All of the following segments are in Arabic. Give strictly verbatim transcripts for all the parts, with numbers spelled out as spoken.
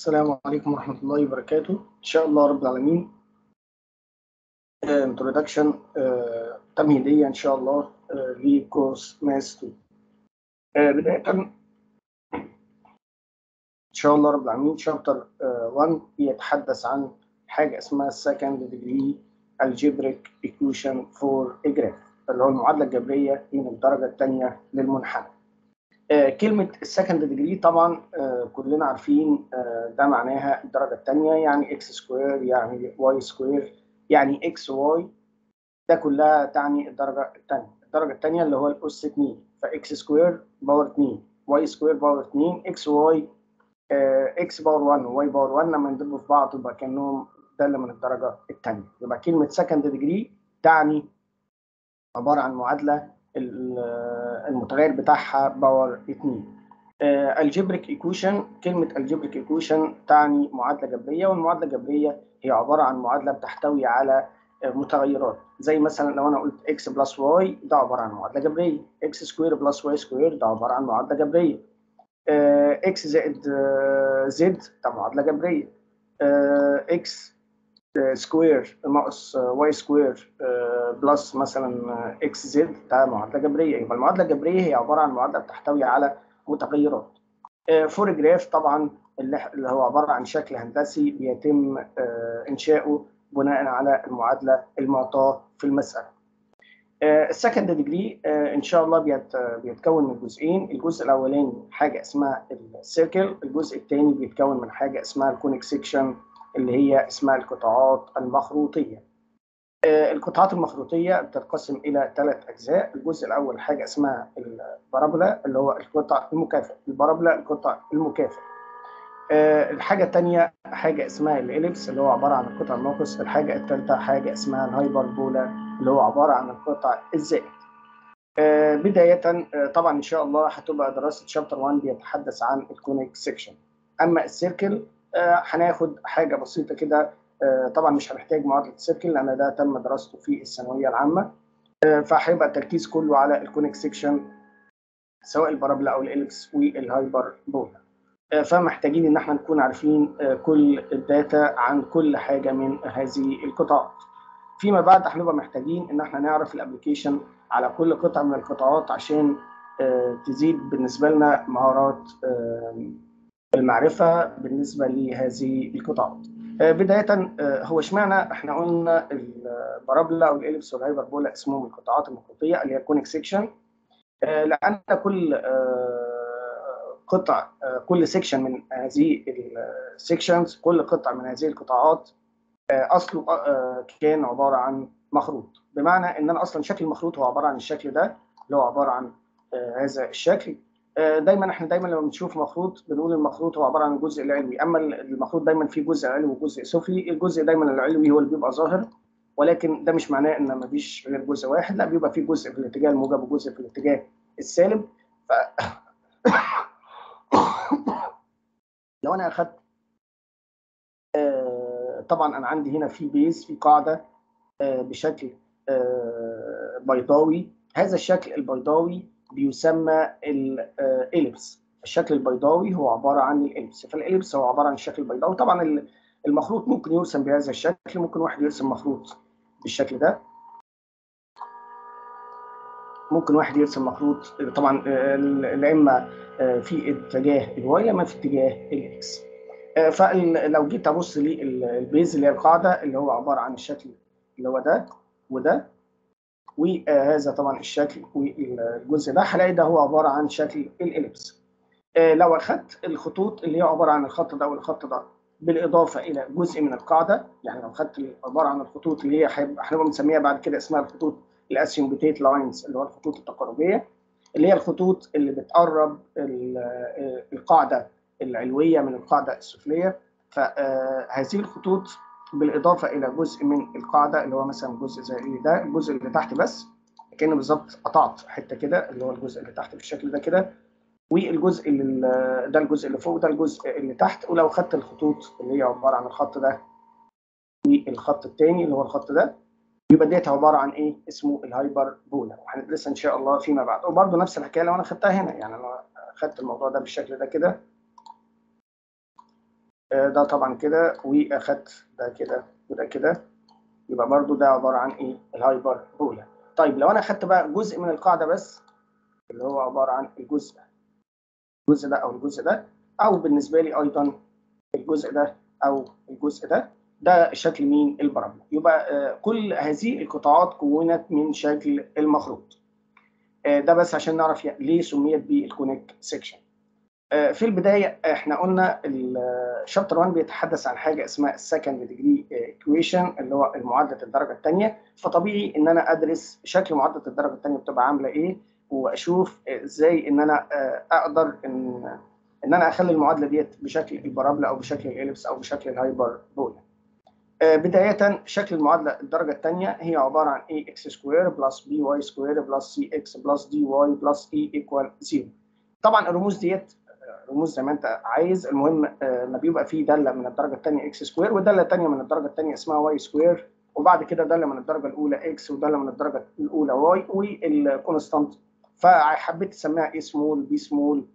السلام عليكم ورحمة الله وبركاته. إن شاء الله رب العالمين. انترودكشن تمهيدية إن شاء الله آه، لكورس ماس اتنين. آه، بداية إن شاء الله رب العالمين شابتر واحد بيتحدث عن حاجة اسمها second degree algebraic equation for a graph، اللي هو المعادلة الجبرية من الدرجة الثانية للمنحنى. آه، كلمة السكند ديجري طبعا آه، كلنا عارفين آه، ده معناها الدرجة الثانية، يعني اكس سكوير يعني واي سكوير يعني اكس واي، ده كلها تعني الدرجة الثانية. الدرجة الثانية اللي هو الأس اتنين، فاكس سكوير باور اتنين واي سكوير باور اتنين اكس واي اكس باور واحد وواي باور واحد لما ينضربوا في بعض يبقى كأنهم ده اللي من الدرجة الثانية. يبقى كلمة سكند ديجري تعني عبارة عن معادلة المتغير بتاعها باور اتنين. الجبريك ايكويشن، كلمة الجبريك ايكويشن تعني معادلة جبرية، والمعادلة الجبرية هي عبارة عن معادلة بتحتوي على متغيرات، زي مثلا لو انا قلت اكس بلس واي ده عبارة عن معادلة جبرية، اكس سكوير بلس واي سكوير ده عبارة عن معادلة جبرية، اكس زائد زد ده معادلة جبرية، اكس سكوير ناقص واي سكوير بلس مثلا اكس زد ده معادله جبريه. يبقى المعادله الجبريه هي عباره عن معادله بتحتوي على متغيرات. فور جراف طبعا اللي هو عباره عن شكل هندسي بيتم انشاؤه بناء على المعادله المعطاه في المساله. السكند ديجري ان شاء الله بيتكون من جزئين، الجزء الاولاني حاجه اسمها السيركل، الجزء الثاني بيتكون من حاجه اسمها الكونيك سيكشن اللي هي اسمها القطاعات المخروطيه. القطاعات المخروطيه بتنقسم الى ثلاث اجزاء. الجزء الاول حاجه اسمها البارابولا اللي هو القطع المكافئ، البارابولا القطع المكافئ. الحاجه الثانيه حاجه اسمها الاليبس اللي هو عباره عن القطع الناقص. الحاجه الثالثه حاجه اسمها الهايبربولا اللي هو عباره عن القطع الزائد. بدايه طبعا ان شاء الله هتبقى دراسه شابتر واحد بيتحدث عن الكونيك سيكشن. اما السيركل هناخد حاجه بسيطه كده، طبعا مش هنحتاج معادله السيركل لان ده تم دراسته في الثانويه العامه، فهيبقى التركيز كله على الكونيك سيكشن سواء البارابولا او الاليبس والهايبربولا. فمحتاجين ان احنا نكون عارفين كل الداتا عن كل حاجه من هذه القطاعات. فيما بعد هنبقى محتاجين ان احنا نعرف الابلكيشن على كل قطعه من القطاعات عشان تزيد بالنسبه لنا مهارات المعرفه بالنسبه لهذه القطاعات. بدايه هو اشمعنى احنا قلنا البارابولا او الاليبس والهايبربولا اسمهم القطاعات المخروطيه اللي هي الكونيك سيكشن؟ لان كل قطع كل سيكشن من هذه السيكشنز، كل قطعه من هذه القطاعات اصله كان عباره عن مخروط، بمعنى ان انا اصلا شكل المخروط هو عباره عن الشكل ده اللي هو عباره عن هذا الشكل. دايما احنا دايما لما بنشوف مخروط بنقول المخروط هو عباره عن الجزء العلوي، اما المخروط دايما فيه جزء علوي وجزء سفلي. الجزء دايما العلوي هو اللي بيبقى ظاهر، ولكن ده مش معناه ان ما فيش غير جزء واحد، لا بيبقى فيه جزء في الاتجاه الموجب وجزء في الاتجاه السالب. ف لو انا اخذت طبعا انا عندي هنا في بيز في قاعده بشكل بيضاوي، هذا الشكل البيضاوي بيسمى الاليبس. الشكل البيضاوي هو عباره عن الاليبس، فالاليبس هو عباره عن الشكل البيضاوي. طبعا المخروط ممكن يرسم بهذا الشكل، ممكن واحد يرسم مخروط بالشكل ده، ممكن واحد يرسم مخروط طبعا لا اما في اتجاه الواي اما في اتجاه الاكس. فلو جيت ابص للبيز اللي هي القاعده اللي هو عباره عن الشكل اللي هو ده وده، وهذا طبعا الشكل والجزء ده، هلاقي ده هو عباره عن شكل الاليبس. لو اخذت الخطوط اللي هي عباره عن الخط ده والخط ده بالاضافه الى جزء من القاعده، يعني لو اخذت عباره عن الخطوط اللي هي هنبقى بنسميها بعد كده اسمها الخطوط الاسيمبتيت لاينز اللي هو الخطوط التقاربيه، اللي هي الخطوط اللي بتقرب القاعده العلويه من القاعده السفليه. فهذه الخطوط بالاضافه الى جزء من القاعده اللي هو مثلا جزء زي ده، الجزء اللي تحت بس كأنه بالظبط قطعت حته كده اللي هو الجزء اللي تحت بالشكل ده كده، والجزء اللي ده الجزء اللي فوق ده الجزء اللي تحت. ولو خدت الخطوط اللي هي عباره عن الخط ده والخط الثاني اللي هو الخط ده، يبقى ديت عباره عن ايه؟ اسمه الهايبر بولا، وهندرسها ان شاء الله فيما بعد. وبرده نفس الحكايه لو انا خدتها هنا، يعني انا خدت الموضوع ده بالشكل ده كده ده طبعا كده، واخدت ده كده وده كده، يبقى برضو ده عباره عن ايه؟ الهايبر بولا. طيب لو انا اخدت بقى جزء من القاعده بس، اللي هو عباره عن الجزء الجزء ده او الجزء ده، او بالنسبه لي ايضا الجزء ده او الجزء ده، ده شكل مين؟ البرامج. يبقى آه كل هذه القطاعات كونت من شكل المخروط. آه ده بس عشان نعرف ليه سميت بالكونيك سيكشن. في البدايه احنا قلنا الشابتر واحد بيتحدث عن حاجه اسمها السكند ديجري ايكويشن، اللي هو معادله الدرجه الثانيه. فطبيعي ان انا ادرس شكل معادله الدرجه الثانيه بتبقى عامله ايه، واشوف ازاي ان انا اقدر ان ان انا اخلي المعادله ديت بشكل البارابولا او بشكل الاليبس او بشكل الهايبربولا. بدايه شكل المعادله الدرجه الثانيه هي عباره عن اي اكس سكوير بلس بي واي سكوير بلس سي اكس بلس دي واي بلس اي ايكوال صفر. طبعا الرموز ديت رموز زي ما انت عايز، المهم ما بيبقى فيه داله من الدرجه الثانيه اكس سكوير، وداله ثانيه من الدرجه الثانيه اسمها واي سكوير، وبعد كده داله من الدرجه الاولى اكس وداله من الدرجه الاولى واي والكونستانت. فحبيت تسميها اي سمول بي سمول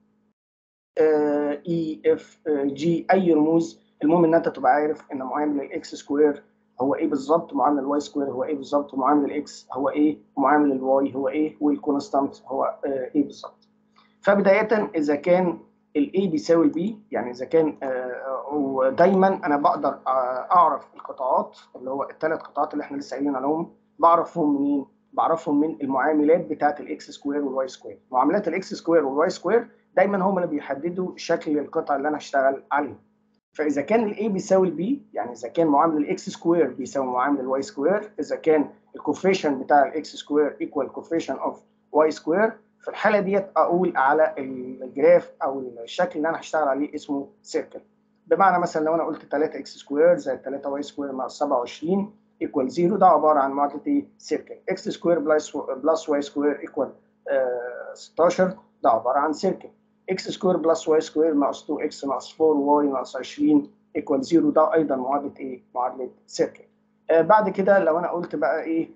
اي اف جي، اي رموز. المهم ان انت تبقى عارف ان معامل الاكس سكوير هو ايه بالظبط، معامل الواي سكوير هو ايه بالظبط، معامل الاكس هو ايه، ومعامل الواي هو ايه، والكونستانت هو ايه بالظبط. فبدايه اذا كان الاي بيساوي البي، يعني اذا كان آه ودايما انا بقدر آه اعرف القطاعات، اللي هو الثلاث قطاعات اللي احنا لسه قايلين عليهم، بعرفهم منين؟ بعرفهم من المعاملات بتاعه الاكس سكوير والواي سكوير. معاملات الاكس سكوير والواي سكوير دايما هم اللي بيحددوا شكل القطعه اللي انا هشتغل عليها. فاذا كان الاي بيساوي البي، يعني اذا كان معامل الاكس سكوير بيساوي معامل الواي سكوير، اذا كان الكوفيشن بتاع الاكس سكوير ايكوال كوفيشن اوف واي سكوير، في الحاله ديت اقول على الجراف او الشكل اللي انا هشتغل عليه اسمه سيركل. بمعنى مثلا لو انا قلت ثلاثة اكس سكوير زائد ثلاثة واي سكوير ناقص سبعة وعشرين ايكوال صفر، ده عباره عن معادله ايه؟ سيركل. اكس سكوير بلس بلس واي سكوير ايكوال ستاشر، ده عباره عن سيركل. اكس سكوير بلس واي سكوير ناقص اتنين اكس ناقص اربعة واي ناقص عشرين ايكوال صفر، ده ايضا معادله ايه؟ معادله سيركل. آه بعد كده لو انا قلت بقى ايه،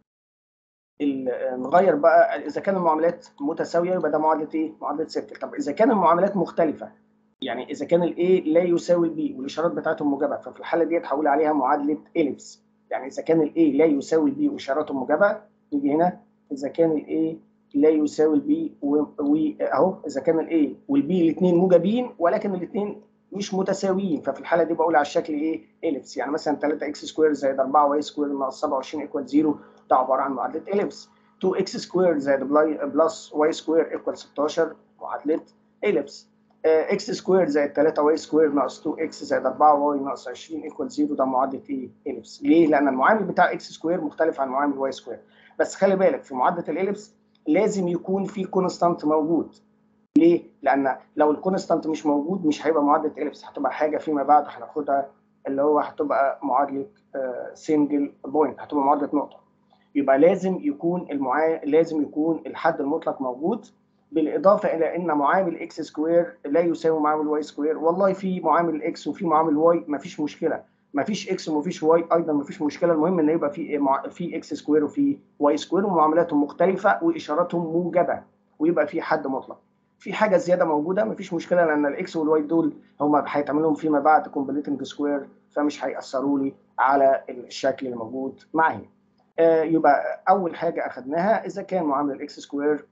نغير بقى، اذا كان المعاملات متساويه يبقى ده معادله ايه؟ معادله سيركل. طب اذا كان المعاملات مختلفه، يعني اذا كان الاي لا يساوي البي والاشارات بتاعتهم موجبه، ففي الحاله دي هقول عليها معادله اليبس. يعني اذا كان الاي لا يساوي البي واشاراته موجبه، نيجي هنا اذا كان الاي لا يساوي البي واهو اذا كان الاي والبي الاثنين موجبين ولكن الاثنين مش متساويين، ففي الحاله دي بقول على الشكل ايه؟ اليبس. يعني مثلا ثلاثة اكس سكوير زائد اربعة واي سكوير ناقص سبعة وعشرين ايكوال صفر، ده عباره عن معادله اليبس. اتنين اكس سكوير زائد بلس واي سكوير ايكوال ستاشر، معادله اليبس. اكس سكوير زائد ثلاثة واي سكوير ناقص اتنين اكس زائد اربعة واي ناقص عشرين ايكوال صفر، ده معادله ايه؟ اليبس. ليه؟ لان المعامل بتاع اكس سكوير مختلف عن معامل واي سكوير. بس خلي بالك في معادله الاليبس لازم يكون في كونستانت موجود. ليه؟ لان لو الكونستانت مش موجود مش هيبقى معادله اليبس، هتبقى حاجه فيما بعد هناخدها اللي هو هتبقى معادله سنجل بوينت، هتبقى معادله نقطه. يبقى لازم يكون المعا... لازم يكون الحد المطلق موجود، بالاضافه الى ان معامل اكس سكوير لا يساوي معامل واي سكوير. والله في معامل اكس وفي معامل واي مفيش مشكله، مفيش اكس ومفيش واي ايضا مفيش مشكله، المهم ان يبقى في في اكس سكوير وفي واي سكوير ومعاملاتهم مختلفه واشاراتهم موجبه، ويبقى في حد مطلق. في حاجه زياده موجوده مفيش مشكله، لان الاكس والواي دول هم هيتعمل لهم فيما بعد كومبليتنج سكوير، فمش هياثروا لي على الشكل اللي موجود معايا. آه يبقى اول حاجه اخذناها اذا كان معامل الاكس سكوير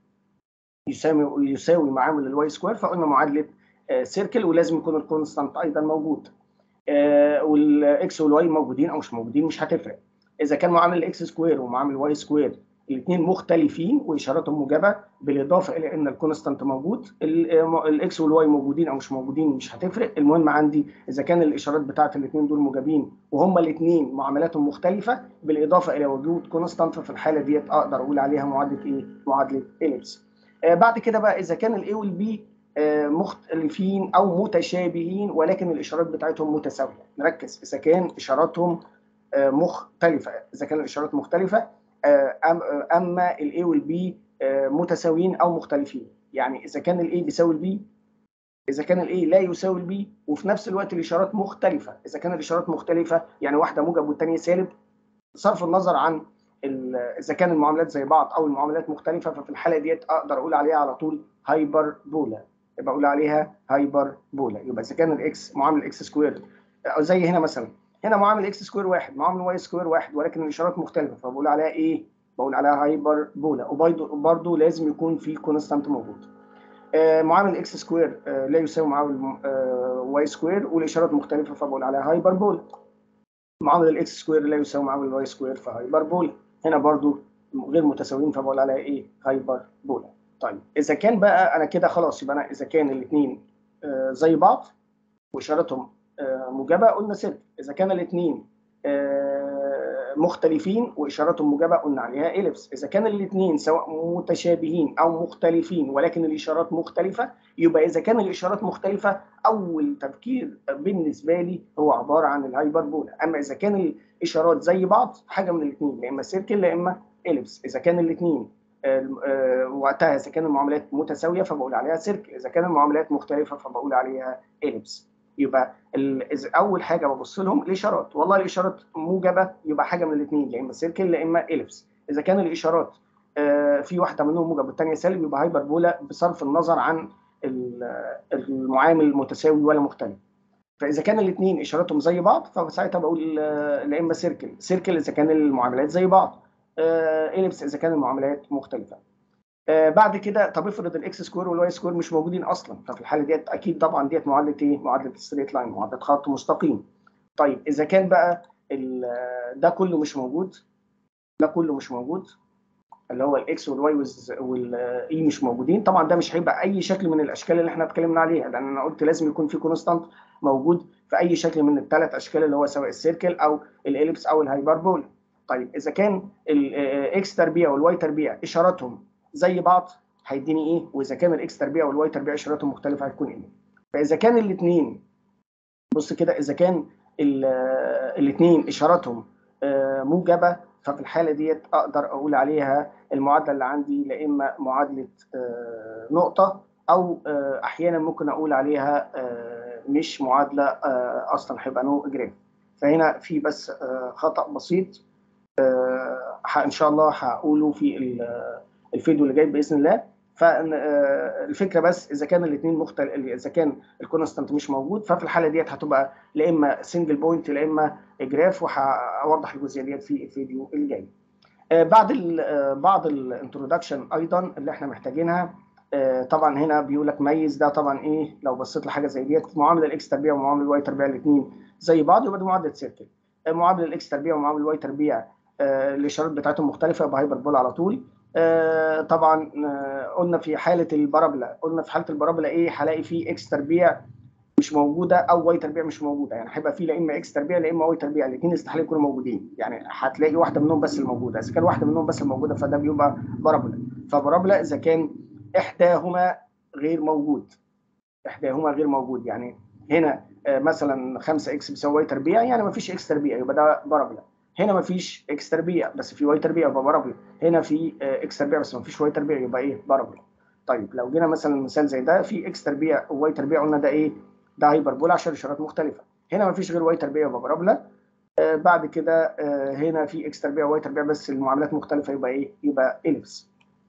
يساوي يساوي معامل الواي سكوير، فقلنا معادله آه سيركل، ولازم يكون الكونستانت ايضا موجود. آه والاكس والواي موجودين او مش موجودين مش هتفرق. اذا كان معامل الاكس سكوير ومعامل الواي سكوير الاثنين مختلفين واشاراتهم موجبه، بالاضافه الى ان الكونستانت موجود، الاكس والواي موجودين او مش موجودين مش هتفرق. المهم عندي اذا كان الاشارات بتاعت الاثنين دول موجبين وهما الاثنين معاملاتهم مختلفه، بالاضافه الى وجود كونستانت، ففي الحاله ديت اقدر اقول عليها معادله ايه؟ معادله اليبس. آه بعد كده بقى اذا كان الاي والبي آه مختلفين او متشابهين ولكن الاشارات بتاعتهم متساويه، نركز اذا كان اشاراتهم آه مختلفه، اذا كان الاشارات مختلفه اما الاي والبي متساويين او مختلفين. يعني اذا كان الاي بيساوي البي، اذا كان الاي لا يساوي البي، وفي نفس الوقت الاشارات مختلفه. اذا كان الاشارات مختلفه يعني واحده موجب والثانيه سالب، بصرف النظر عن اذا كان المعاملات زي بعض او المعاملات مختلفه، ففي الحاله ديت اقدر اقول عليها على طول هايبربولا. يبقى اقول عليها هايبربولا. يبقى اذا كان الاكس معامل اكس سكوير، او زي هنا مثلا، هنا معامل اكس سكوير واحد، معامل واي سكوير واحد، ولكن الاشارات مختلفه، فبقول عليها ايه؟ بقول عليها هايبربولا. وبرضه لازم يكون في كونستانت موجود. آه معامل اكس سكوير آه لا يساوي معامل آه واي سكوير والاشارات مختلفه، فبقول عليها هايبربولا. معامل الاكس سكوير لا يساوي معامل الواي سكوير، فهايبربولا. هنا برضو غير متساويين، فبقول عليها ايه؟ هايبربولا. طيب اذا كان بقى انا كده خلاص، يبقى انا اذا كان الاثنين آه زي بعض واشارتهم آه موجبه قلنا سيركل. اذا كان الاثنين آه مختلفين واشارتهم موجبه قلنا عليها إليبس. اذا كان الاثنين سواء متشابهين او مختلفين ولكن الاشارات مختلفه، يبقى اذا كان الاشارات مختلفه اول تفكير بالنسبه لي هو عباره عن الهايبربولا. اما اذا كان الاشارات زي بعض، حاجه من الاثنين، لا اما سيركل لا اما إليبس. اذا كان الاثنين وقتها اذا كان المعاملات متساويه فبقول عليها سيركل، اذا كان المعاملات مختلفه فبقول عليها إليبس. يبقى اول حاجه ببص لهم الاشارات، والله الاشارات موجبه يبقى حاجه من الاثنين، يا اما سيركل يا اما إليبس. اذا كان الاشارات في واحده منهم موجب والثانيه سالب يبقى هايبربولا، بصرف النظر عن المعامل متساوي ولا مختلف. فاذا كان الاثنين اشاراتهم زي بعض فساعتها بقول لا اما سيركل، سيركل اذا كان المعاملات زي بعض، إليبس اذا كان المعاملات مختلفه. آه بعد كده طب افرض الاكس سكوير والواي سكوير مش موجودين اصلا، ففي الحاله ديت اكيد طبعا ديت معادله ايه؟ معادله الستريت لاين، معادله خط مستقيم. طيب اذا كان بقى ده كله مش موجود، ده كله مش موجود، اللي هو الاكس والواي والاي مش موجودين، طبعا ده مش هيبقى اي شكل من الاشكال اللي احنا اتكلمنا عليها، لان انا قلت لازم يكون في كونستانت موجود في اي شكل من الثلاث اشكال، اللي هو سواء السيركل او الاليبس او الهايبربولا. طيب اذا كان الاكس تربيع والواي تربيع اشاراتهم زي بعض هيديني ايه؟ واذا كان الاكس تربيع والواي تربيع اشاراتهم مختلفه هتكون ايه؟ فاذا كان الاثنين، بص كده، اذا كان الاثنين اشاراتهم موجبه، ففي الحاله ديت اقدر اقول عليها المعادله اللي عندي لا اما معادله نقطه، او احيانا ممكن اقول عليها مش معادله اصلا، هيبقى نو جراف. فهنا في بس خطا بسيط ان شاء الله هقوله في الفيديو اللي جاي باذن الله. فالفكره بس اذا كان الاثنين مختلف، اذا كان الكونستانت مش موجود، ففي الحاله ديت هتبقى لا اما سنجل بوينت لا اما جراف، وهوضح الجزئيه ديت في الفيديو اللي جاي. بعد ال بعض الانترودكشن ايضا اللي احنا محتاجينها، طبعا هنا بيقول لك ميز ده. طبعا ايه لو بصيت لحاجه زي ديت، معامله الاكس تربيع ومعامله الواي تربيع الاثنين زي بعض يبقى دي معادله سيركل. معامله الاكس تربيع ومعامله الواي تربيع الاشارات بتاعتهم مختلفه يبقى هايبربولا على طول. طبعا قلنا في حاله البارابولا، قلنا في حاله البارابولا ايه؟ هلاقي فيه اكس تربيع مش موجوده او واي تربيع مش موجوده، يعني هيبقى في لا اما اكس تربيع لا اما واي تربيع، الاثنين استحاله يكونوا موجودين، يعني هتلاقي واحده منهم بس الموجوده. اذا كان واحده منهم بس الموجوده فده بيبقى بارابولا. فبارابولا اذا كان احداهما غير موجود، احداهما غير موجود، يعني هنا مثلا خمسة اكس بيساوي واي تربيع، يعني ما فيش اكس تربيع يبقى ده بارابولا. هنا ما فيش اكس تربيع بس في واي تربيع يبقى بارابولا. هنا في اكس تربيع بس ما فيش واي تربيع يبقى ايه؟ بارابولا. طيب لو جينا مثلا مثال زي ده، في اكس تربيع وواي تربيع، قلنا ده ايه؟ ده هايبربولا عشان اشارات مختلفه. هنا ما فيش غير واي تربيع يبقى بارابولا. آه بعد كده آه هنا في اكس تربيع وواي تربيع بس المعاملات مختلفه يبقى ايه؟ يبقى إليبس.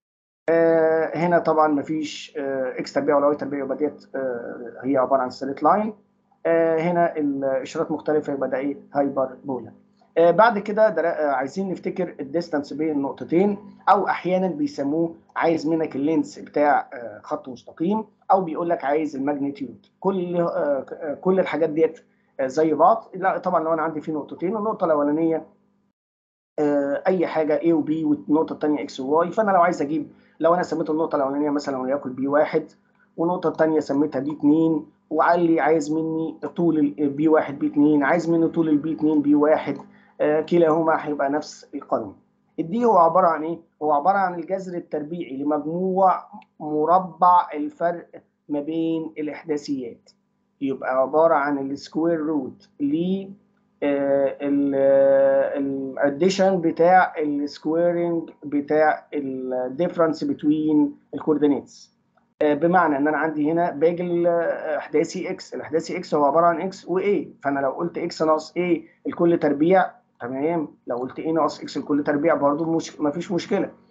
آه هنا طبعا ما فيش آه اكس تربيع ولا واي تربيع يبقى ديت آه هي عباره عن ستريت لاين. آه هنا الاشارات مختلفه يبقى ده ايه؟ هايبربولا. آه بعد كده آه عايزين نفتكر الديستانس بين النقطتين، او احيانا بيسموه عايز منك اللينس بتاع آه خط مستقيم، او بيقول لك عايز الماجنتيود. كل آه كل الحاجات ديت آه زي بعض. لا طبعا لو انا عندي في نقطتين، النقطه الاولانيه آه اي حاجه A و B والنقطه الثانيه X و Y، فانا لو عايز اجيب، لو انا سميت النقطه الاولانيه مثلا وليكن بي واحد والنقطه الثانيه سميتها بي اتنين، وعلي عايز مني طول البي واحد بي اتنين، عايز مني طول البي اتنين بي واحد، آه كلاهما هيبقى نفس القانون. الدي هو عباره عن ايه؟ هو عباره عن الجذر التربيعي لمجموع مربع الفرق ما بين الاحداثيات. يبقى عباره عن السكوير روت ل الاديشن بتاع السكويرنج بتاع الديفرنس بتوين الكوردينيتس. بمعنى ان انا عندي هنا باجي الاحداثي اكس، الاحداثي اكس هو عباره عن اكس واي، فانا لو قلت اكس ناقص اي الكل تربيع تمام، لو قلت اي ناقص اكس الكل تربيع برضه مش مفيش مشكله.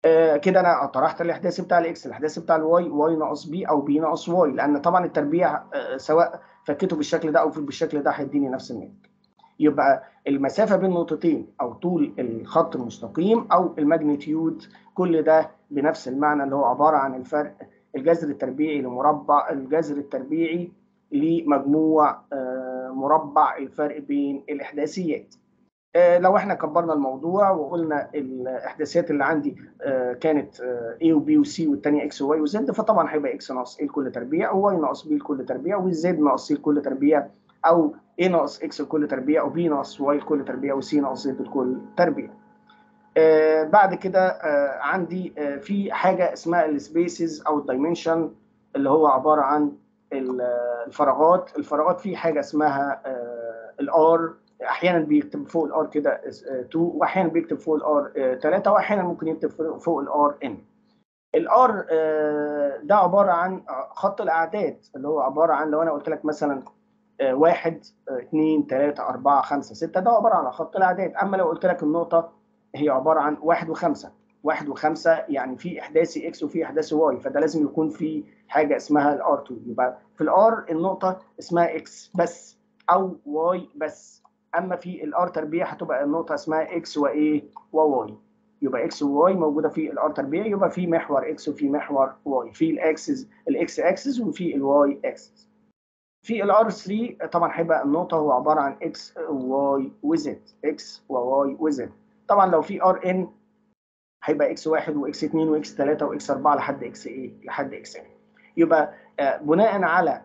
آه كده انا طرحت الاحداثي بتاع الاكس، الاحداثي بتاع الواي واي ناقص بي او بي ناقص واي، لان طبعا التربيع آه سواء فكيته بالشكل ده او بالشكل ده هيديني نفس الناتج. يبقى المسافه بين نقطتين او طول الخط المستقيم او الماجنتيود، كل ده بنفس المعنى اللي هو عباره عن الفرق الجذر التربيعي لمربع الجذر التربيعي لمجموع آه مربع الفرق بين الاحداثيات. لو احنا كبرنا الموضوع وقلنا الاحداثيات اللي عندي كانت A و B و C والثانيه X و Y و Z، فطبعا هيبقى X ناقص A لكل تربيع، و Y ناقص B لكل تربيع، و Z ناقص C لكل تربيع، او A ناقص X لكل تربيع، و B ناقص Y لكل تربيع، و C ناقص Z لكل تربيع. آه بعد كده آه عندي آه في حاجه اسمها السبيسز او الدايمنشن، اللي هو عباره عن الفراغات. الفراغات في حاجه اسمها آه الار، احيانا بيكتب فوق الار كده اتنين، واحيانا بيكتب فوق الار تلاتة، واحيانا ممكن يكتب فوق الار ان. الار ده عباره عن خط الاعداد، اللي هو عباره عن لو انا قلت لك مثلا واحد اثنين ثلاثة أربعة خمسة ستة، ده عباره عن خط الاعداد. اما لو قلت لك النقطه هي عباره عن واحد وخمسة، واحد وخمسة يعني في احداثي اكس وفي احداثي واي، فده لازم يكون في حاجه اسمها الار اتنين. يبقى في الار النقطه اسمها اكس بس او واي بس، اما في الار تربيع هتبقى النقطه اسمها اكس وايه وواي. يبقى اكس وواي موجوده في الار تربيع، يبقى في محور اكس وفي محور واي، في الاكسس الاكس اكسس وفي الواي اكسس. في الار تلاتة طبعا هيبقى النقطه هو عباره عن اكس وواي وزد، اكس وواي وزد. طبعا لو في ار ان هيبقى اكس واحد واكس اتنين واكس تلاتة واكس اربعة لحد اكس ايه لحد اكس ان. يبقى بناء على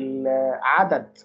عدد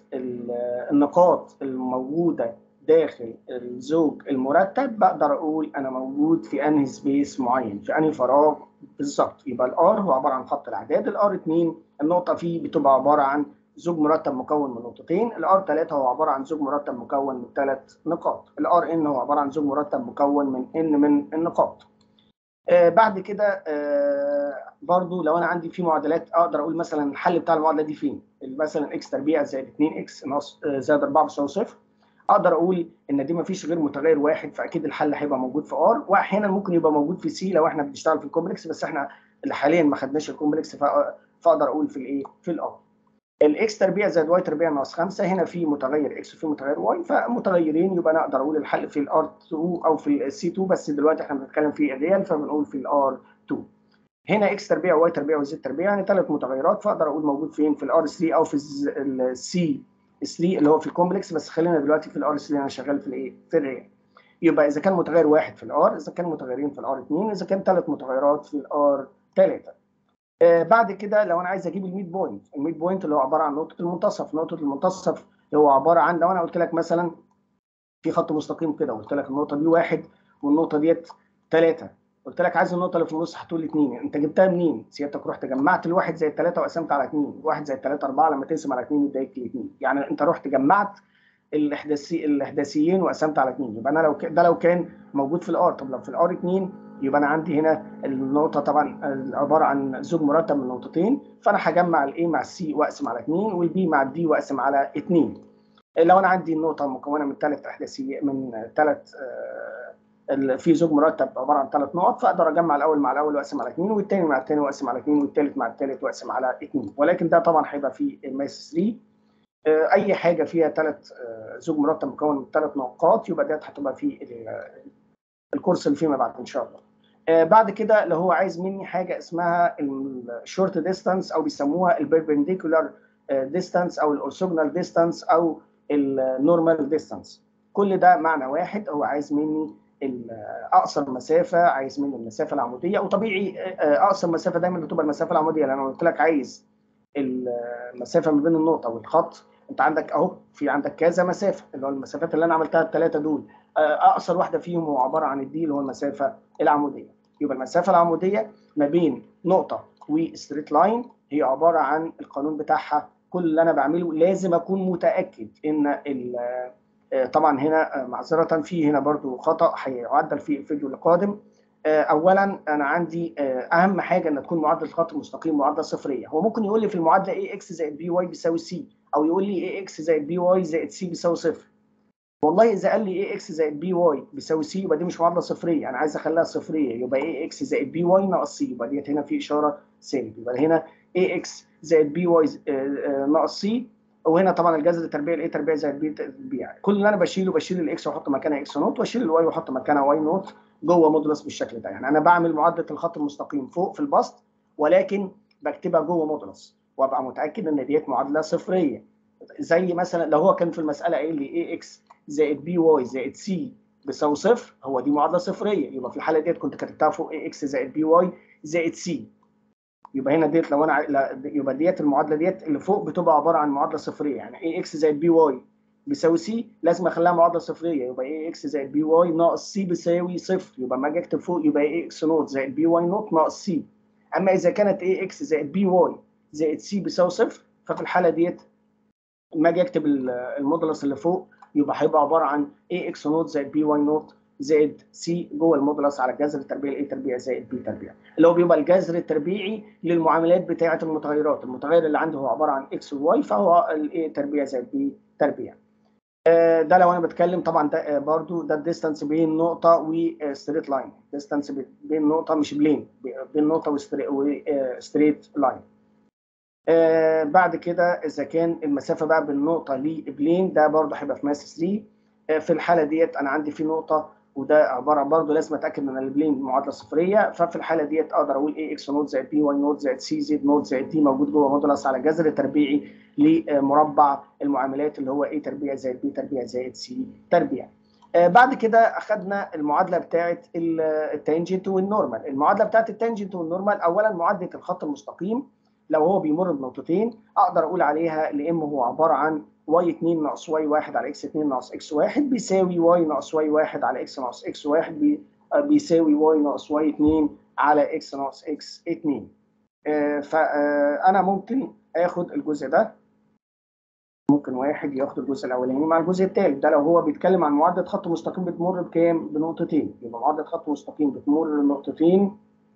النقاط الموجوده داخل الزوج المرتب بقدر اقول انا موجود في انهي سبيس معين، في انهي فراغ بالظبط. يبقى الار هو عباره عن خط الاعداد، الار اتنين النقطه فيه بتبقى عباره عن زوج مرتب مكون من نقطتين، الار تلاتة هو عباره عن زوج مرتب مكون من ثلاث نقاط، الار ان هو عباره عن زوج مرتب مكون من ان من النقاط. آه بعد كده آه برضو لو انا عندي في معادلات اقدر اقول مثلا الحل بتاع المعادله دي فين، مثلا اكس تربيع زائد اتنين اكس ناقص آه زائد اربعة بيساوي صفر، اقدر اقول ان دي ما فيش غير متغير واحد، فاكيد الحل هيبقى موجود في ار، واحيانا ممكن يبقى موجود في سي لو احنا بنشتغل في الكومبلكس، بس احنا اللي حاليا ما خدناش الكومبلكس، فاقدر اقول في الايه في الار. الاكس تربيع زائد واي تربيع ناقص خمسة، هنا في متغير اكس وفي متغير واي، فمتغيرين يبقى انا اقدر اقول الحل في الار اتنين او في السي اتنين، بس دلوقتي احنا بنتكلم في الريال فبنقول في الار اتنين. هنا اكس تربيع وواي تربيع وزد تربيع، يعني ثلاث متغيرات، فاقدر اقول موجود فين في الار تلاتة او في السي تلاتة اللي هو في الكومبلكس، بس خلينا دلوقتي في الار تلاتة انا شغال في الايه في الريال. يبقى اذا كان متغير واحد في الار، اذا كان متغيرين في الار اتنين، اذا كان ثلاث متغيرات في الار تلاتة. آه بعد كده لو انا عايز اجيب الميد بوينت، الميد بوينت اللي هو عباره عن نقطه المنتصف، نقطه المنتصف اللي هو عباره عن لو انا قلت لك مثلا في خط مستقيم كده وقلت لك النقطه دي واحد والنقطه ديت ثلاثة، قلت لك عايز النقطه اللي في النص هتقول لي اثنين، انت جبتها منين؟ سيادتك رحت جمعت الواحد زائد ثلاثة وقسمت على اثنين، واحد زائد ثلاثة اربعة، لما تقسم على اثنين يديك اثنين، يعني انت رحت جمعت الاحداثي الاحداثيين وقسمت على اثنين. يبقى انا لو ك... ده لو كان موجود في الار. طب لو في الار اتنين يبقى انا عندي هنا النقطه طبعا عباره عن زوج مرتب من نقطتين، فانا هجمع الاي مع السي واقسم على اثنين، والبي مع الدي واقسم على اثنين. لو انا عندي النقطه مكونه من ثلاث احداثيات من ثلاث آه في زوج مرتب عباره عن ثلاث نقط، فاقدر اجمع الاول مع الاول واقسم على اثنين، والثاني مع الثاني واقسم على اثنين، والثالث مع الثالث واقسم على اثنين. ولكن ده طبعا هيبقى في الماس تلاتة. اي حاجه فيها ثلاث زوج مرتب مكون من ثلاث نقاط يبقى ديت هتبقى في الكورس اللي فيما بعد ان شاء الله. بعد كده لو هو عايز مني حاجه اسمها الشورت ديستانس او بيسموها البيربنديكولار ديستانس او الاورثوجونال ديستانس او النورمال ديستانس، كل ده معنى واحد، هو عايز مني اقصر مسافه، عايز مني المسافه العموديه، وطبيعي اقصر مسافه دايما بتبقى المسافه العموديه، لان انا قلت لك عايز المسافه ما بين النقطه والخط، انت عندك اهو في عندك كذا مسافه، اللي هو المسافات اللي انا عملتها الثلاثه دول، اقصر واحده فيهم هو عباره عن الدي اللي هو المسافه العموديه. يبقى المسافه العموديه ما بين نقطه وستريت لاين هي عباره عن القانون بتاعها، كل اللي انا بعمله لازم اكون متاكد ان طبعا هنا معذره في هنا برضو خطا هيعدل في الفيديو القادم. اولا انا عندي اهم حاجه ان تكون معادله الخط المستقيم معادله صفريه. هو ممكن يقول لي في المعادله اي اكس زائد بي واي بيساوي سي، او يقول لي اي اكس زائد بي واي زائد سي بيساوي صفر، والله اذا قال لي اي اكس زائد بي واي بيساوي سي يبقى دي مش معادله صفريه، انا عايز اخليها صفريه، يبقى اي اكس زائد بي واي ناقص سي، يبقى ديت هنا في اشاره سالب، يبقى هنا اي اكس زائد بي واي ناقص سي، وهنا طبعا الجذر التربيعي الاي تربيع زائد بي تربيع، كل اللي انا بشيله بشيل الاكس واحط مكانها اكس نوت، واشيل الواي واحط مكانها واي نوت جوه مودولس بالشكل ده. يعني انا بعمل معادله الخط المستقيم فوق في البسط، ولكن بكتبها جوه مودولس وابقى متاكد ان ديت معادله صفريه. زي مثلا لو هو كان في المساله قايل لي اي اكس زائد بي واي زائد سي بيساوي صفر، هو دي معادله صفريه، يبقى في الحاله ديت كنت كتبتها فوق اي اكس زائد بي واي زائد سي، يبقى هنا ديت لو انا لا يبقى ديت المعادله ديت اللي فوق بتبقى عباره عن معادله صفريه، يعني اي اكس زائد بي واي بيساوي سي لازم اخليها معادله صفريه، يبقى اي اكس زائد بي واي ناقص سي بيساوي صفر، يبقى ما اجي اكتب فوق يبقى اي اكس نوت زائد بي واي نوت ناقص سي. اما اذا كانت اي اكس زائد بي واي زائد سي بيساوي صفر، ففي الحاله ديت لما اجي اكتب المودولس اللي فوق يبقى هيبقى عباره عن اي اكس نوت زائد بي واي نوت زائد سي جوه المودولس على الجذر التربيعي الاي تربيع زائد بي تربيع، اللي هو بيبقى الجذر التربيعي للمعاملات بتاعه المتغيرات، المتغير اللي عندي هو عباره عن اكس وواي فهو الاي تربيع زائد بي تربيع. ده لو انا بتكلم طبعا ده برضو ده الديستانس بين نقطه وستريت لاين، ديستانس بين نقطه مش بلين، بين نقطه وستريت لاين. آه بعد كده اذا كان المسافه بقى بين نقطه لبلين ده برضه هيبقى في ماس ثلاثة. آه في الحاله ديت انا عندي في نقطه وده عباره برضه لازم اتاكد ان البلين معادله صفريه، ففي الحاله ديت اقدر اقول اي اكس نوت زائد بي واي نوت زائد سي زد نوت زائد دي موجود جوه مودولس على الجذر التربيعي لمربع المعاملات اللي هو اي تربيع زائد بي تربيع زائد سي تربيع. آه بعد كده اخذنا المعادله بتاعه التانجنت والنورمال. المعادله بتاعه التانجنت والنورمال اولا معادله الخط المستقيم لو هو بيمر بنقطتين اقدر اقول عليها الام هو عباره عن واي اتنين ناقص واي واحد على اكس اتنين ناقص اكس واحد بيساوي واي ناقص واي واحد على اكس ناقص اكس واحد بي بيساوي واي ناقص واي اتنين على اكس ناقص اكس اتنين. آه فانا ممكن اخد الجزء ده، ممكن واحد ياخد الجزء الاولاني مع الجزء الثالث ده لو هو بيتكلم عن معادله خط مستقيم بتمر بكام؟ بنقطتين، يبقى معادله خط مستقيم بتمر بنقطتين.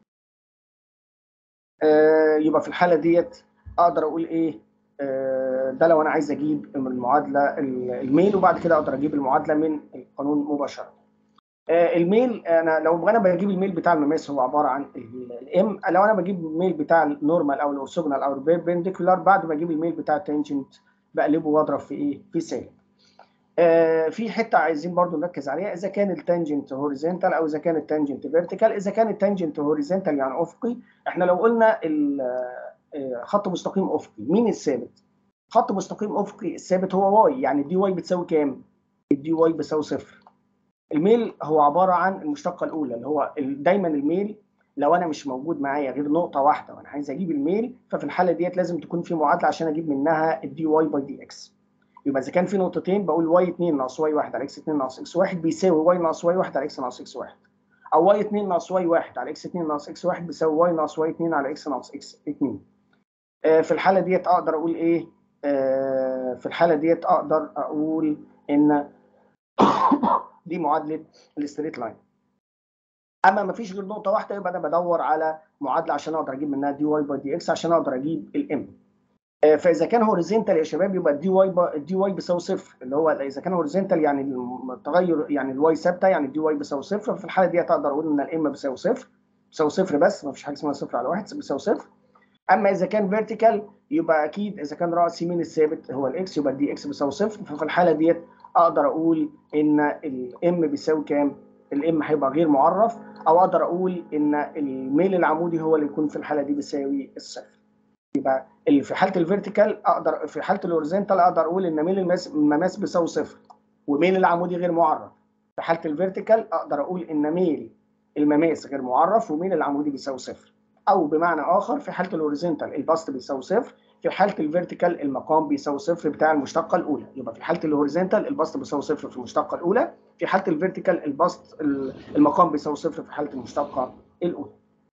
آه يبقى في الحاله ديت اقدر اقول ايه؟ آه ده لو انا عايز اجيب من المعادله الميل، وبعد كده اقدر اجيب المعادله من القانون مباشره. آه الميل انا لو انا بجيب الميل بتاع المماس هو عباره عن الام، لو انا بجيب الميل بتاع النورمال او الاورثوجونال او البيربنديكولار بعد ما اجيب الميل بتاع التانجنت بقلبه واضرب في ايه؟ في سالب. آه في حته عايزين برضو نركز عليها، اذا كان التانجنت هوريزونتال او اذا كان التانجنت فيرتيكال. اذا كان التانجنت هوريزونتال يعني افقي، احنا لو قلنا خط مستقيم افقي مين الثابت؟ خط مستقيم افقي الثابت هو واي، يعني الدي واي بتساوي كام؟ الدي واي بتساوي صفر. الميل هو عباره عن المشتقه الاولى اللي هو دايما الميل لو انا مش موجود معايا غير نقطه واحده وانا عايز اجيب الميل، ففي الحاله ديت لازم تكون في معادله عشان اجيب منها الدي واي باي دي اكس. يبقى اذا كان في نقطتين بقول واي اتنين ناقص واي واحد على اكس اتنين ناقص اكس واحد بيساوي واي ناقص واي واحد على اكس ناقص اكس واحد، او واي اتنين ناقص واي واحد على اكس اتنين ناقص اكس واحد بيساوي واي ناقص واي اتنين على اكس ناقص اكس اتنين. آه في الحاله ديت اقدر اقول ايه؟ آه في الحاله ديت اقدر اقول ان دي معادله الستريت لاين. اما ما فيش غير نقطه واحده يبقى انا بدور على معادله عشان اقدر اجيب منها دي واي باي دي اكس عشان اقدر اجيب الام. فاذا كان هوريزونتال يا شباب يبقى الدي واي الدي واي بيساوي صفر، اللي هو اذا كان هوريزونتال يعني التغير يعني الواي ثابته يعني الدي واي بيساوي صفر، في الحاله دي اقدر اقول ان الام بيساوي صفر، بيساوي صفر بس ما فيش حاجه اسمها صفر على واحد، بيساوي صفر. اما اذا كان فيرتيكال يبقى اكيد اذا كان راس يمين الثابت هو الاكس يبقى الدي اكس بيساوي صفر، ففي الحاله ديت اقدر اقول ان الام بيساوي كام؟ الام هيبقى غير معرف، او اقدر اقول ان الميل العمودي هو اللي يكون في الحاله دي بيساوي الصفر. يبقى اللي في حاله الفيرتيكال اقدر في حاله الاوريزونتال اقدر اقول ان ميل المماس بيساوي صفر وميل العمودي غير معرف. في حاله الفيرتيكال اقدر اقول ان ميل المماس غير معرف وميل العمودي بيساوي صفر، او بمعنى اخر في حاله الاوريزونتال البسط بيساوي صفر، في حاله الفيرتيكال المقام بيساوي صفر بتاع المشتقه الاولى. يبقى في حاله الاوريزونتال البسط بيساوي صفر في المشتقه الاولى، في حاله الفيرتيكال البسط المقام بيساوي صفر في حاله المشتقه الاولى.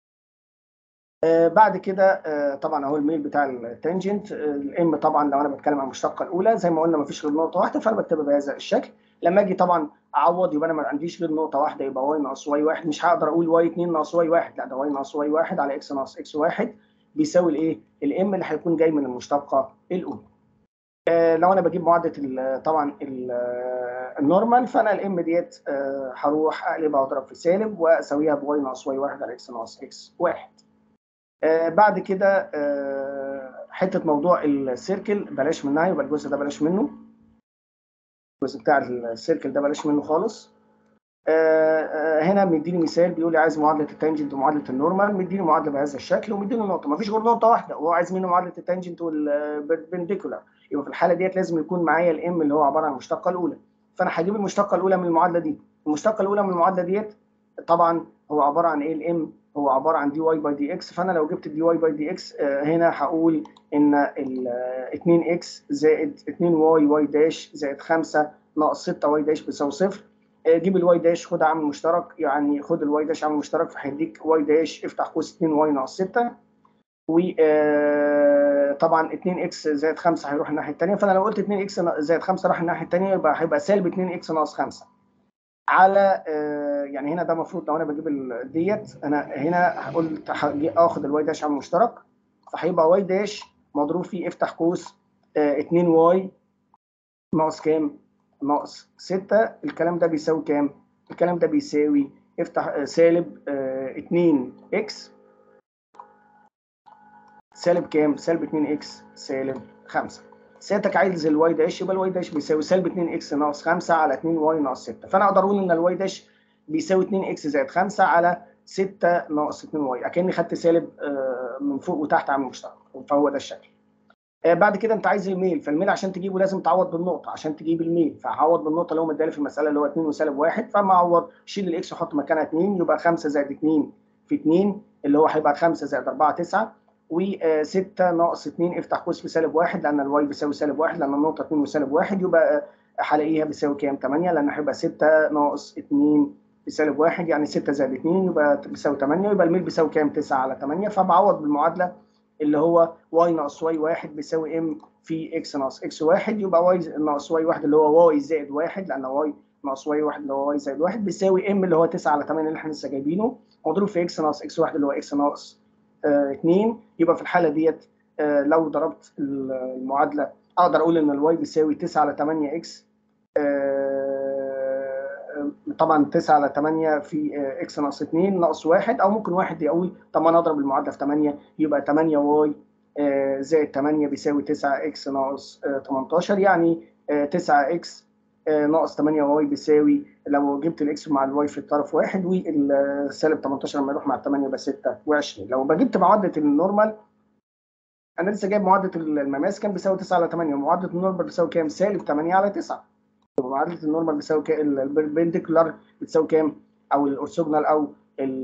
آه بعد كده آه طبعا اهو الميل بتاع التانجنت. آه الام طبعا لو انا بتكلم عن المشتقه الاولى زي ما قلنا ما فيش غير نقطه واحده فانا بكتبها بهذا الشكل. لما اجي طبعا اعوض يبقى انا ما عنديش غير نقطه واحده يبقى واي ناقص واي واحد، مش هقدر اقول واي اتنين ناقص واي واحد، لا ده واي ناقص واي واحد على اكس ناقص اكس واحد بيساوي الايه؟ الام اللي هيكون جاي من المشتقه الاولى. لو انا بجيب معادله طبعا النورمال، فانا الام ديت هروح اقلبها واضرب في سالب واساويها بواي ناقص واي واحد على اكس ناقص اكس واحد. بعد كده حته موضوع السيركل بلاش منها، يبقى الجزء ده بلاش منه، الجزء بتاع السيركل ده بلاش منه خالص. هنا مديني مثال بيقول لي عايز معادله التانجنت ومعادله النورمال، مديني معادله بهذا الشكل ومديني نقطه، مفيش غير نقطه واحده وهو عايز مني معادله التانجنت والبربنديكولار. يبقى في الحاله ديت لازم يكون معايا الام اللي هو عباره عن المشتقه الاولى، فانا هجيب المشتقه الاولى من المعادله دي. المشتقه الاولى من المعادله ديت طبعا هو عباره عن ايه؟ الام هو عباره عن دي واي باي دي اكس، فانا لو جبت الدي واي باي دي اكس هنا هقول ان ال اتنين اكس زائد اتنين واي واي داش زائد خمسة ناقص ستة واي داش بيساوي صفر. جيب الواي داش خد عامل مشترك، يعني خد الواي داش عامل مشترك فهيديك واي داش افتح قوس اتنين واي ناقص ستة، وطبعا اتنين اكس زائد خمسة هيروح الناحيه الثانيه، فانا لو قلت اتنين اكس زائد خمسة راح الناحيه الثانيه يبقى هيبقى سالب اتنين اكس ناقص خمسة على يعني هنا ده المفروض لو انا بجيب ديت انا هنا قلت اخد الواي داش عامل مشترك فهيبقى واي داش مضروب فيه افتح قوس اتنين واي ناقص كام؟ ناقص ستة. الكلام ده بيساوي كام؟ الكلام ده بيساوي افتح سالب اتنين اكس سالب كام؟ سالب اتنين اكس سالب خمسة. سيادتك عايز الواي داش، يبقى الواي داش بيساوي سالب اتنين اكس ناقص خمسة على اتنين واي ناقص ستة، فانا اقدر اقول ان الواي داش بيساوي اتنين اكس زائد خمسة على ستة ناقص اتنين واي، اكني خدت سالب من فوق وتحت عامل مشترك، فهو ده الشكل. بعد كده انت عايز الميل، فالميل عشان تجيبه لازم تعوض بالنقطه عشان تجيب الميل، فهعوض بالنقطه اللي هو مدالي في المساله اللي هو اتنين وسالب واحد، فما اعوض شيل الاكس وحط مكانها اتنين يبقى خمسة زائد اتنين في اتنين اللي هو هيبقى خمسة زائد اربعة تسعة، و6 ناقص اتنين افتح قوس في سالب واحد لان الواي بيساوي سالب واحد، لان النقطه اتنين وسالب واحد يبقى هلاقيها بيساوي كام؟ تمانية، لان هيبقى ستة ناقص اتنين بسالب واحد يعني ستة زائد اتنين يبقى بيساوي تمانية، يبقى الميل بيساوي كام؟ تسعة على تمانية، فبعوض بالمعادله اللي هو واي ناقص واي واحد بيساوي ام في اكس ناقص اكس واحد، يبقى واي ناقص واي واحد اللي هو واي زائد واحد، لان واي ناقص واي واحد اللي هو واي زائد واحد بيساوي ام اللي هو تسعة على تمانية اللي احنا لسه جايبينه مضروب في اكس ناقص اكس واحد اللي هو اكس ناقص آه اتنين. يبقى في الحاله ديت آه لو ضربت المعادله اقدر اقول ان الواي بيساوي تسعة على تمانية اكس، آه طبعا تسعة على تمانية في آه اكس ناقص اتنين ناقص واحد، او ممكن واحد يقول طب ما انا اضرب المعادله في تمانية يبقى تمانية واي آه زائد تمانية بيساوي تسعة اكس ناقص آه تمنتاشر، يعني آه تسعة اكس آه ناقص تمانية واي بيساوي لو جبت الاكس مع الواي في الطرف واحد والسالب تمنتاشر لما يروح مع تمانية يبقى ستة وعشرين. لو جبت معادله النورمال انا لسه جايب معادله المماس كان بيساوي تسعة على تمانية، ومعادله النورمال بيساوي كام؟ سالب تمانية على تسعة. معادله النورمال بتساوي كام؟ البربنديكولار بتساوي كام؟ او الاورثوجونال او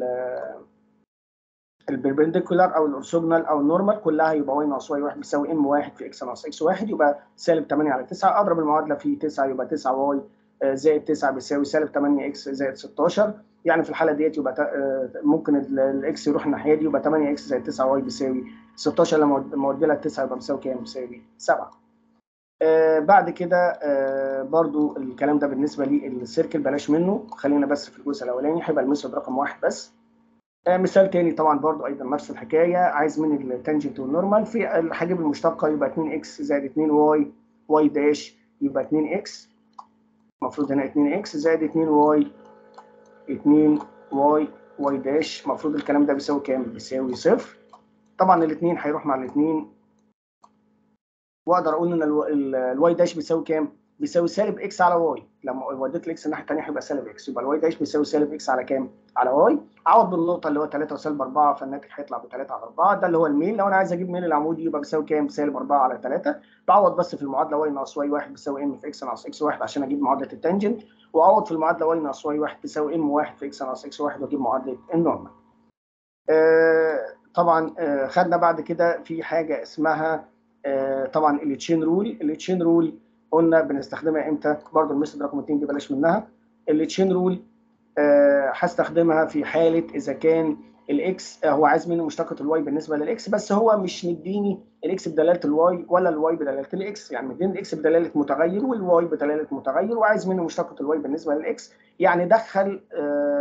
البربنديكولار او الاورثوجونال او النورمال كلها يبقى واي ناقص واي واحد بيساوي ام واحد في اكس ناقص اكس واحد، يبقى سالب تمانية على تسعة. اضرب المعادله في تسعة يبقى تسعة واي زائد تسعة بيساوي سالب تمانية اكس زائد ستاشر، يعني في الحاله ديت يبقى ممكن الاكس يروح الناحيه دي يبقى تمانية اكس زائد تسعة واي بيساوي ستاشر، لما اودي لها تسعة يبقى بيساوي كام؟ بيساوي سبعة. آه بعد كده آه برضو الكلام ده بالنسبه للسيركل بلاش منه، خلينا بس في الجزء الاولاني هيبقى الميثود رقم واحد بس. آه مثال تاني طبعا برضو ايضا نفس الحكايه، عايز من التانجنت والنورمال، في هجيب المشتقه يبقى اتنين اكس زائد اتنين واي واي داش يبقى اتنين اكس، المفروض هنا اتنين اكس زائد اتنين واي اتنين واي واي داش، المفروض الكلام ده بيساوي كام؟ بيساوي صفر. طبعا الاثنين هيروح مع الاثنين واقدر اقول ان الواي داش بيساوي كام؟ بيساوي سالب اكس على واي، لما وديت الاكس الناحيه الثانيه هيبقى سالب اكس، يبقى الواي داش بيساوي سالب اكس على كام؟ على واي. اعوض بالنقطه اللي هو تلاتة وسالب اربعة، فالناتج هيطلع ب تلاتة على اربعة، ده اللي هو الميل. لو انا عايز اجيب ميل العمودي يبقى بيساوي كام؟ سالب اربعة على تلاتة. بعوض بس في المعادله واي ناقص واي واحد بيساوي ام في اكس ناقص اكس واحد عشان اجيب معادله التانجنت، واعوض في المعادله واي ناقص واي واحد بيساوي ام واحد في اكس ناقص اكس واحد واجيب معادله النورمال. آه طبعا آه خدنا بعد كده في حاجه اسمها آه طبعا التشين رول. التشين رول قلنا بنستخدمها امتى؟ برضه الميثود رقم اتنين دي بلاش منها. التشين رول آه هستخدمها في حاله اذا كان الاكس آه هو عايز مني مشتقه الواي بالنسبه للاكس، بس هو مش مديني الاكس بدلاله الواي ولا الواي بدلاله الاكس، يعني مديني الاكس بدلاله متغير والواي بدلاله متغير، وعايز مني مشتقه الواي بالنسبه للاكس، يعني دخل آه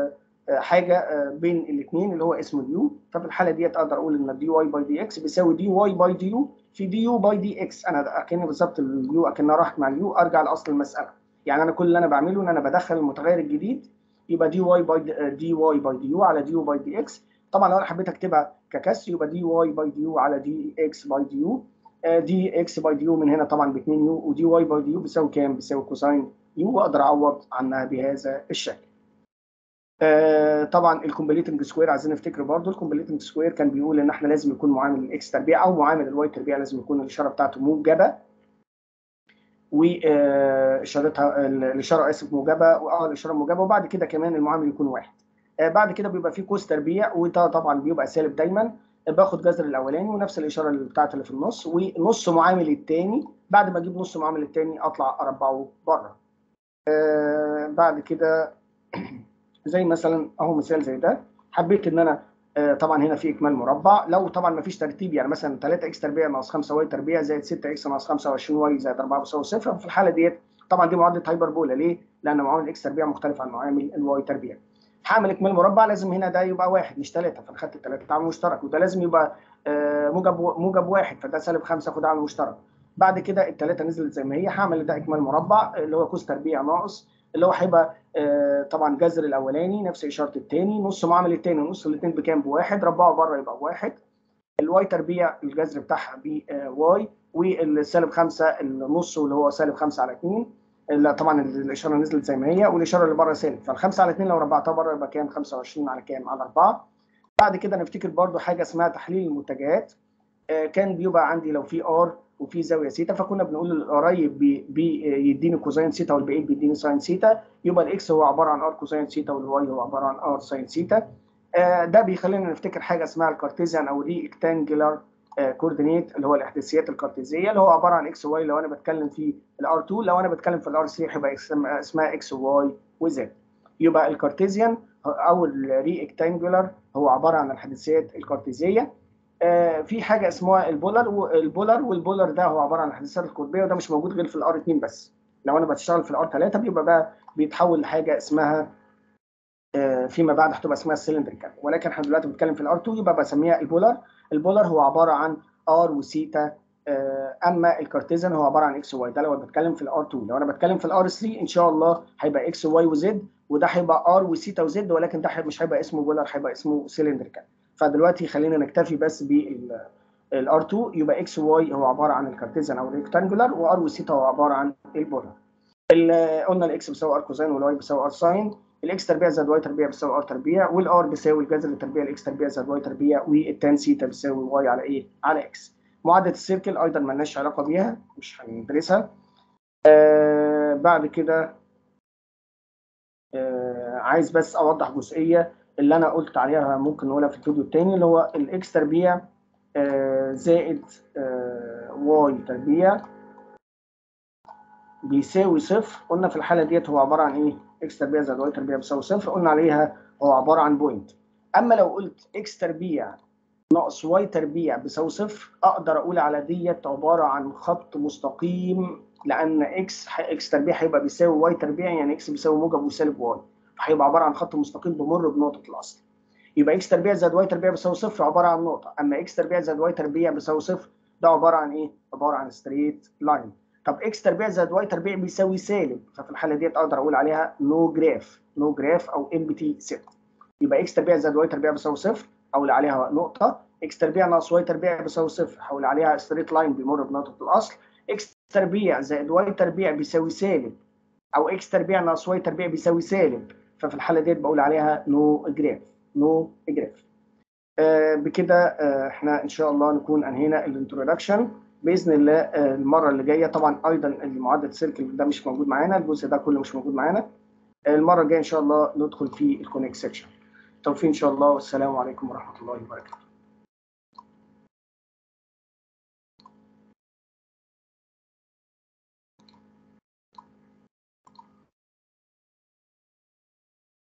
حاجه بين الاثنين اللي هو اسمه اليو. ففي الحاله ديت اقدر اقول ان الدي واي باي دي اكس بيساوي دي واي باي دي يو في دي يو باي دي اكس. انا اكن بالظبط اليو اكنها راحت مع اليو، ارجع لاصل المساله. يعني انا كل اللي انا بعمله ان انا بدخل المتغير الجديد، يبقى دي واي باي دي واي باي دي يو على دي يو باي دي اكس. طبعا لو انا حبيت اكتبها ككسر يبقى دي واي باي دي يو على دي اكس باي دي يو. دي اكس باي دي يو من هنا طبعا ب اتنين يو، ودي واي باي دي يو بيساوي كام؟ بيساوي كوساين يو، واقدر اعوض عنها بهذا الشكل. آه طبعا الكومبليتنج سكوير عايزين نفتكر برضو الكومبليتنج سكوير كان بيقول ان احنا لازم يكون معامل الاكس تربيع او معامل الواي تربيع لازم يكون الاشاره بتاعته موجبه، واشارتها الاشاره اسف موجبه، اه الاشاره موجبه، وبعد كده كمان المعامل يكون واحد. آه بعد كده بيبقى فيه كوس تربيع، وده طبعا بيبقى سالب دايما. باخد جذر الاولاني ونفس الاشاره اللي بتاعت اللي في النص، ونص معامل الثاني. بعد ما اجيب نص معامل الثاني اطلع اربعه بره. آه بعد كده زي مثلا اهو مثال زي ده، حبيت ان انا آه طبعا هنا في اكمال مربع. لو طبعا ما فيش ترتيب، يعني مثلا تلاتة اكس تربيع ناقص خمسة واي تربيع زائد ستة اكس ناقص خمسة وعشرين واي زائد اربعة بيساوي صفر، في الحاله ديت طبعا دي معادله هايبربولا. ليه؟ لان معامل اكس تربيع مختلف عن معامل الواي تربيع. هعمل اكمال مربع، لازم هنا ده يبقى واحد مش ثلاثة، فانا خدت ثلاثة عامل مشترك، وده لازم يبقى آه موجب موجب واحد، فده سالب خمسة خد عامل مشترك. بعد كده الثلاثه نزلت زي ما هي، هعمل ده اكمال مربع اللي هو كوس تربيع ناقص اللي هو هيبقى آه طبعا جذر الاولاني نفس اشاره الثاني، نص معامل الثاني ونص الاثنين بكام؟ بواحد، ربعه بره يبقى بواحد. الواي تربيع الجذر بتاعها بواي، والسالب خمسة النص اللي هو سالب خمسة على اتنين. لا طبعا الاشاره نزلت زي ما هي، والاشاره اللي بره سالب، فالخمسة على اتنين لو ربعتها بره يبقى كام؟ خمسة وعشرين على كام؟ على اربعة. بعد كده نفتكر برضو حاجه اسمها تحليل المتجهات. آه كان بيبقى عندي لو في ار وفي زاويه سيتا، فكنا بنقول القريب بيديني كوزين سيتا والبعيد بيديني ساين سيتا، يبقى الاكس هو عباره عن ار كوزين سيتا والواي هو عباره عن ار ساين سيتا. آه ده بيخلينا نفتكر حاجه اسمها الكارتيزيان او ريكتانجلر كوردينيت اللي هو الاحداثيات الكارتيزيه، اللي هو عباره عن اكس واي لو انا بتكلم في الار اتنين، لو انا بتكلم في الار ثلاثة هيبقى اسمها اكس واي وزد. يبقى الكارتيزيان او الريكتانجلر هو عباره عن الحدثيات الكارتيزيه. آه في حاجه اسمها البولر، والبولر والبولر ده هو عباره عن الحدثيات القطبيه، وده مش موجود غير في الار اتنين بس. لو انا بشتغل في الار ثلاثة بيبقى بقى بيتحول لحاجه اسمها آه فيما بعد هتبقى اسمها السلندريكال، ولكن احنا دلوقتي بنتكلم في الار اتنين يبقى بسميها البولر. البولر هو عباره عن ار وسيتا، آه اما الكارتيزن هو عباره عن اكس واي. ده لو انا بتكلم في الار اتنين. لو انا بتكلم في الار ثلاثة ان شاء الله هيبقى اكس واي وزد، وده هيبقى ار وسيتا وزد، ولكن ده مش هيبقى اسمه بولر، هيبقى اسمه سلندريكال. فدلوقتي خلينا نكتفي بس بالار اتنين، يبقى اكس واي هو عباره عن الكارتيزن او الريكتانجولار، وار وسيتا هو عباره عن البولر. قلنا الاكس بيساوي ار كوزين والواي بيساوي ار ساين، الاكس تربيع زائد واي تربيع بيساوي ار تربيع، والار بيساوي الجذر التربيع الاكس تربيع زائد واي تربيع، والتان سيتا بيساوي واي على ايه؟ على اكس. معادله السيركل ايضا ما لناش علاقه بيها، مش هندرسها. آه بعد كده آه عايز بس اوضح جزئيه اللي انا قلت عليها ممكن نقولها في الفيديو الثاني، اللي هو الاكس تربيع آه زائد آه واي تربيع بيساوي صفر. قلنا في الحاله ديت هو عباره عن ايه؟ اكس تربيع زائد واي تربيع بيساوي صفر، قلنا عليها هو عباره عن بوينت. اما لو قلت اكس تربيع ناقص واي تربيع بيساوي صفر، اقدر اقول على ديت عباره عن خط مستقيم، لان اكس اكس تربيع هيبقى بيساوي واي تربيع، يعني اكس بيساوي موجب وسالب واي، فهيبقى عباره عن خط مستقيم بمر بنقطه الاصل. يبقى اكس تربيع زائد واي تربيع بيساوي صفر عباره عن نقطه، اما اكس تربيع زائد واي تربيع بيساوي صفر ده عباره عن ايه؟ عباره عن ستريت لاين. طب اكس تربيع زائد واي تربيع بيساوي سالب، ففي الحاله ديت اقدر اقول عليها نو جراف، نو جراف او ام بي تي سيت. يبقى اكس تربيع زائد واي تربيع بيساوي صفر اقول عليها نقطه، اكس تربيع ناقص واي تربيع بيساوي صفر هقول عليها ستريت لاين بيمر بنقطه الاصل، اكس تربيع زائد واي تربيع بيساوي سالب او اكس تربيع ناقص واي تربيع بيساوي سالب، ففي الحاله ديت بقول عليها نو جراف، نو جراف. آه بكده آه احنا ان شاء الله نكون انهينا الانترودكشن باذن الله. آه المره اللي جايه طبعا ايضا المعادله السيركل ده مش موجود معانا، الجزء ده كله مش موجود معانا. آه المره الجايه ان شاء الله ندخل في الكونكت سيكشن. توفيق ان شاء الله، والسلام عليكم ورحمه الله وبركاته.